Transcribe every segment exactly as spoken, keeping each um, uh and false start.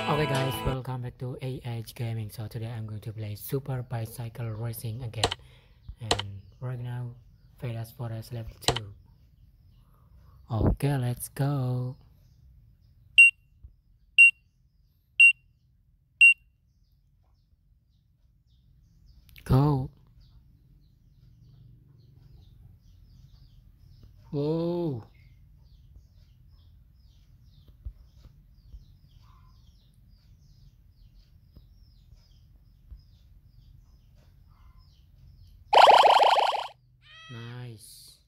Okay guys, welcome back to A H Gaming. So today I'm going to play Super Bicycle Racing again. And right now, Vedas Forest level two. Okay, let's go. Go. Whoa. Nice.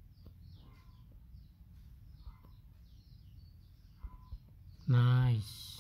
Nice.